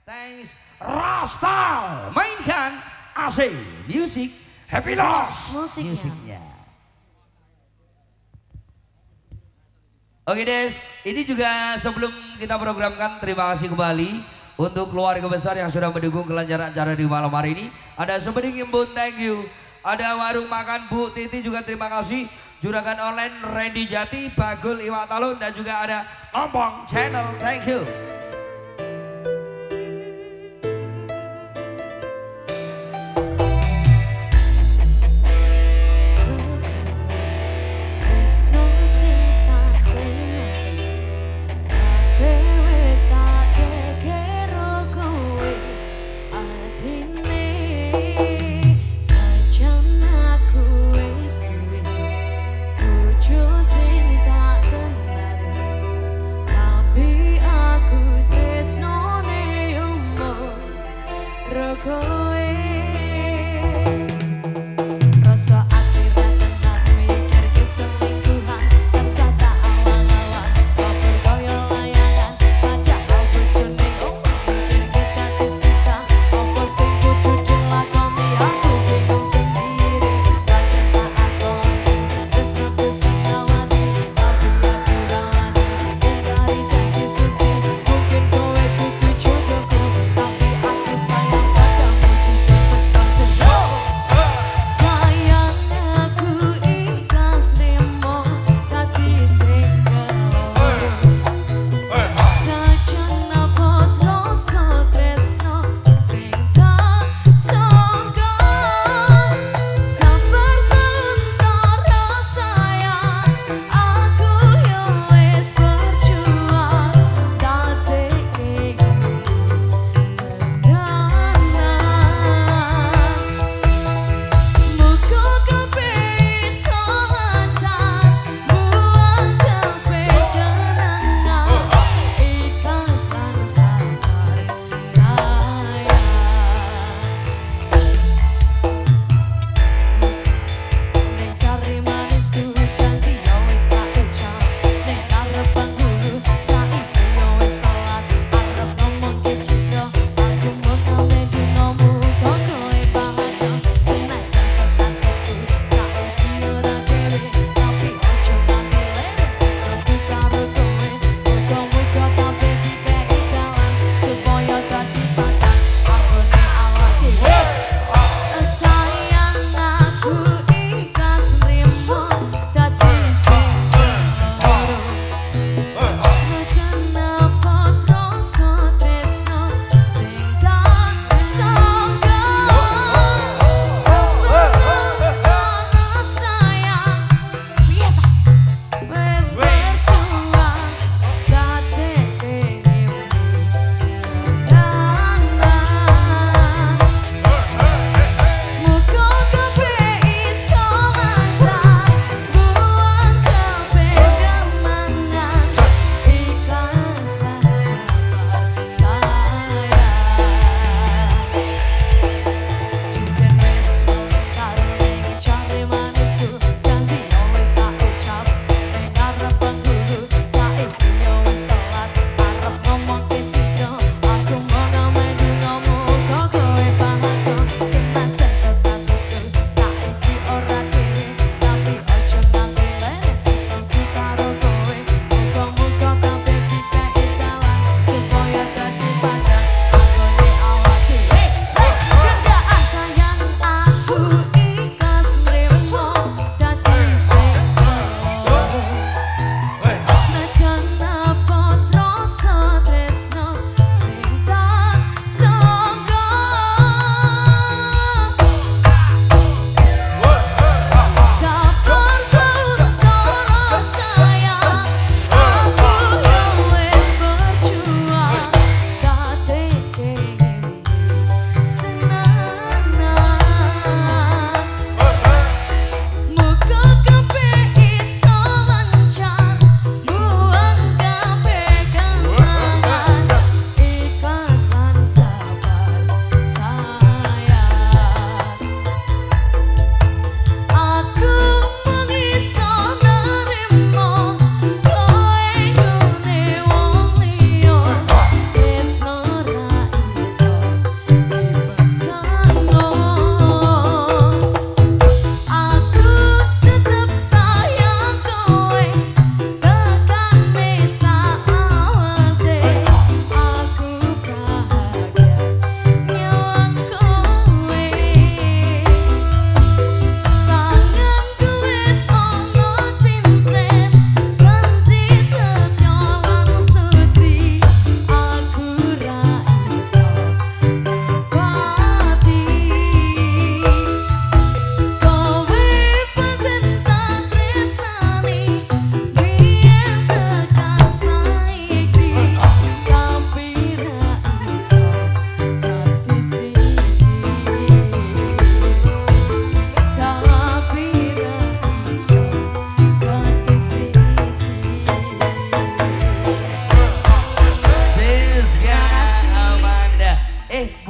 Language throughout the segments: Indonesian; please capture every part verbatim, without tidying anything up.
Thanks Rasta mainkan A C Music Happy Loss musiknya. musiknya. Oke Des, ini juga sebelum kita programkan terima kasih kembali untuk keluarga besar yang sudah mendukung kelancaran acara di malam hari ini. Ada Semeding Imbun, thank you. Ada Warung Makan Bu Titi juga terima kasih. Juragan Online Randy Jati, Bagul Iwak Talun dan juga ada Ompong Channel, thank you.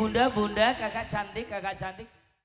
bunda, bunda, kakak cantik, kakak cantik.